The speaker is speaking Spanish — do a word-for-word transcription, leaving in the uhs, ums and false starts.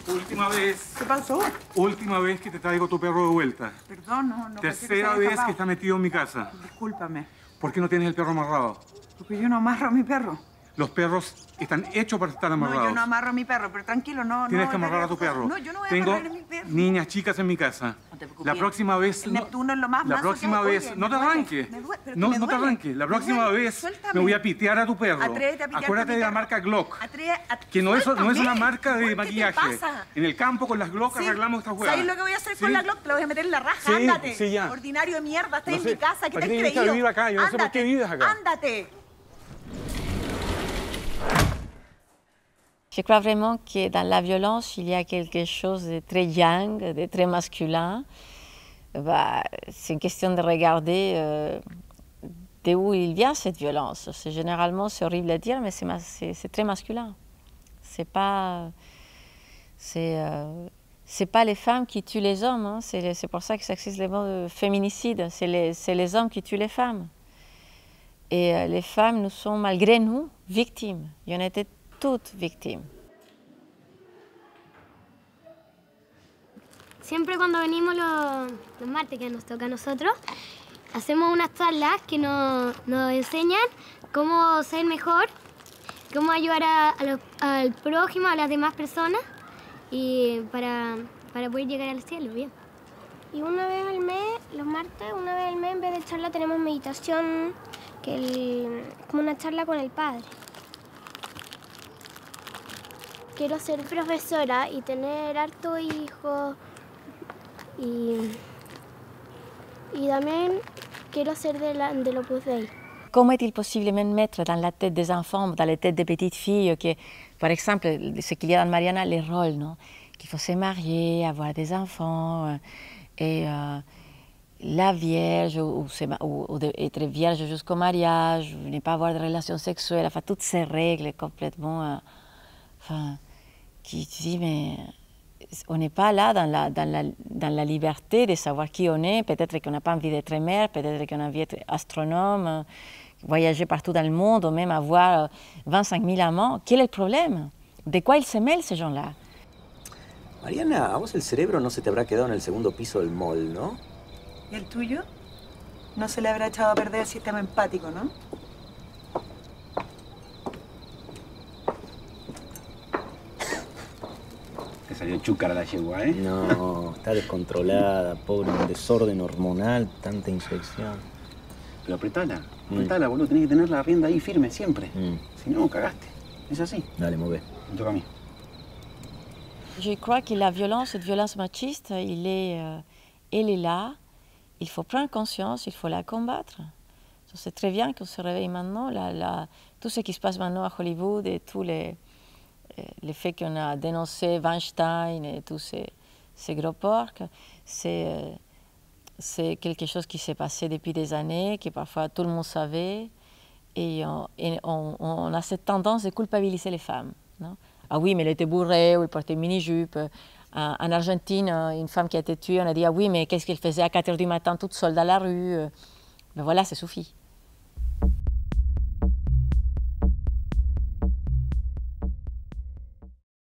Última vez. ¿Qué pasó? Última vez que te traigo tu perro de vuelta. Perdón, no, no. Tercera que vez que está metido en mi casa. Discúlpame. ¿Por qué no tienes el perro amarrado? Porque yo no amarro a mi perro. Los perros están hechos para estar amarrados. No, yo no amarro a mi perro, pero tranquilo, no. Tienes no, que amarrar a tu perro. No, yo no voy a Tengo amarrar a mi perro. niñas chicas en mi casa. No te preocupes. La próxima vez... El Neptuno es lo más La manso próxima que hay. vez... Oye, no te me duele, arranques. me duele, pero No, me no te duele, arranques. La me próxima duele. vez Suéltame. me voy a pitear a tu perro. Atrévete a pitear Acuérdate con mi de la perro. marca Glock. Atreve- at- Que no es, no es una Suéltame. marca de ¿Qué te maquillaje. pasa? En el campo con las Glock Sí. arreglamos estas huevas. ¿Sabes lo que voy a hacer ¿Sí? con la Glock? Te la voy a meter en la raja. Sí, Ándate. sí, ya. Ordinario de mierda. Estás No en sé, mi casa. ¿Qué ¿para te qué has viniste a creído? vivir acá? Yo no sé por qué vives acá. Ándate. Je crois vraiment que dans la violence, il y a quelque chose de très yang, de très masculin. Bah, c'est une question de regarder euh, d'où il vient cette violence. C'est généralement, c'est horrible à dire, mais c'est très masculin. C'est pas, c'est, euh, c'est pas les femmes qui tuent les hommes. Hein. C'est pour ça que ça existe le mot féminicide. C'est les, les hommes qui tuent les femmes. Et euh, les femmes, nous sommes malgré nous victimes. Y en était toutes víctimas. Siempre cuando venimos los, los martes que nos toca a nosotros, hacemos unas charlas que nos, nos enseñan cómo ser mejor, cómo ayudar a, a los, al prójimo, a las demás personas y para, para poder llegar al cielo, bien. Y una vez al mes, los martes, una vez al mes en vez de charla tenemos meditación, que el, como una charla con el Padre. Quiero ser profesora y tener harto hijos y, y también quiero ser de, la, de l'Opus Dei. Comment est-il possible de mettre dans la tête des enfants, dans la tête des petites filles, que, par exemple, ce qu'il y a dans Mariana, les rôles, non? Qu'il faut se marier, avoir des enfants, et euh, la vierge, ou, ou, ou être vierge jusqu'au mariage, ne pas avoir de relations sexuelles, enfin, toutes ces règles complètement... Euh, enfin, qui tu dis, mais on n'est pas là dans la, dans, la, dans la liberté de savoir qui on est. Peut-être qu'on n'a pas envie d'être mère, peut-être qu'on a envie d'être astronome, voyager partout dans le monde, ou même avoir vingt-cinq mille amants. Quel est le problème? ¿De quoi ils se mêlent, ces gens-là? Mariana, a vos el cerebro no se te habrá quedado en el segundo piso del mall, ¿no? ¿Y el tuyo? No se le habrá echado a perder el sistema empático, ¿no? Te salió chúcara la yegua, ¿eh? No, está descontrolada, pobre, un desorden hormonal, tanta infección. Pero apretala, apretala, mm. boludo. Tenés que tener la rienda ahí firme siempre. Mm. Si no, cagaste. Es así. Dale, move. Me toca a mí. Je crois que la violence, cette violence machiste, il est, euh, elle est là. Il faut prendre conscience, il faut la combattre. C'est très bien qu'on se réveille maintenant. La, la, tout ce qui se passe maintenant à Hollywood et tous les, les faits qu'on a dénoncés, Weinstein et tous ces, ces gros porcs, c'est c'est quelque chose qui s'est passé depuis des années, que parfois tout le monde savait. Et on, et on, on a cette tendance de culpabiliser les femmes. Non? Ah oui, mais elle était bourrée, ou elle portait une mini-jupe. En, en Argentine, une femme qui a été tuée, on a dit, ah oui, mais qu'est-ce qu'elle faisait à quatre heures du matin toute seule dans la rue? Ben voilà, ça suffit.